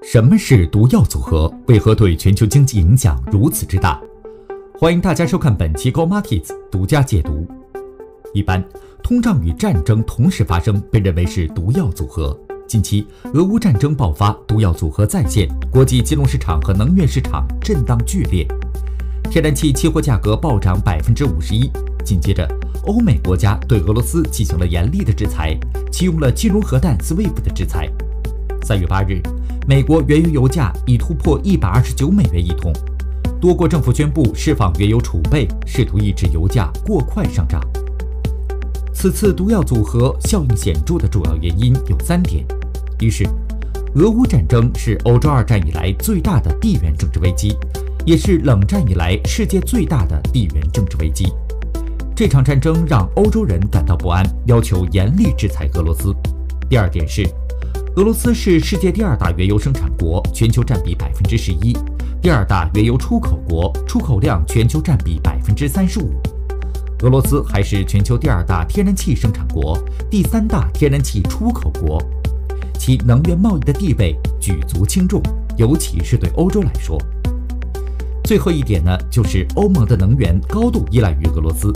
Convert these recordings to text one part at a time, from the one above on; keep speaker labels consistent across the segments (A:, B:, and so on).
A: 什么是毒药组合？为何对全球经济影响如此之大？欢迎大家收看本期 Go Markets 独家解读。一般，通胀与战争同时发生，被认为是毒药组合。近期，俄乌战争爆发，毒药组合再现，国际金融市场和能源市场震荡剧烈，天然气期货价格暴涨51%。紧接着，欧美国家对俄罗斯进行了严厉的制裁，启用了金融核弹 SWIFT 的制裁。3月8日，美国原油油价已突破129美元一桶，多国政府宣布释放原油储备，试图抑制油价过快上涨。此次毒药组合效应显著的主要原因有3点：一是，俄乌战争是欧洲2战以来最大的地缘政治危机，也是冷战以来世界最大的地缘政治危机。这场战争让欧洲人感到不安，要求严厉制裁俄罗斯。第二点是，俄罗斯是世界第2大原油生产国，全球占比11%；第2大原油出口国，出口量全球占比35%。俄罗斯还是全球第2大天然气生产国，第3大天然气出口国，其能源贸易的地位举足轻重，尤其是对欧洲来说。最后一点呢，就是欧盟的能源高度依赖于俄罗斯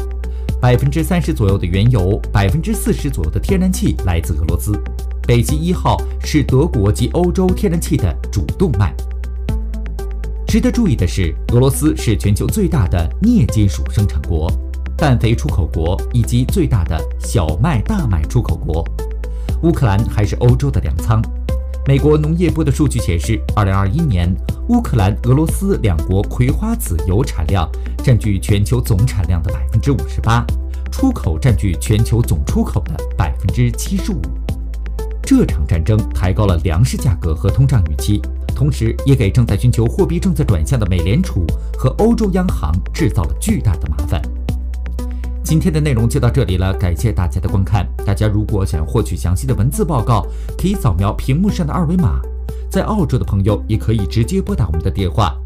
A: ，30%左右的原油，40%左右的天然气来自俄罗斯。北溪1号是德国及欧洲天然气的主动脉。值得注意的是，俄罗斯是全球最大的镍金属生产国、氮肥出口国以及最大的小麦、大麦出口国。乌克兰还是欧洲的粮仓。美国农业部的数据显示，2021年乌克兰、俄罗斯2国葵花籽油产量占据全球总产量的58%，出口占据全球总出口的75%。这场战争抬高了粮食价格和通胀预期，同时也给正在寻求货币政策转向的美联储和欧洲央行制造了巨大的麻烦。今天的内容就到这里了，感谢大家的观看。大家如果想获取详细的文字报告，可以扫描屏幕上的2维码。在澳洲的朋友也可以直接拨打我们的电话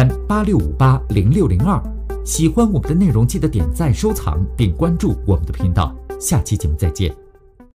A: 0386580602。喜欢我们的内容，记得点赞、收藏并关注我们的频道。下期节目再见。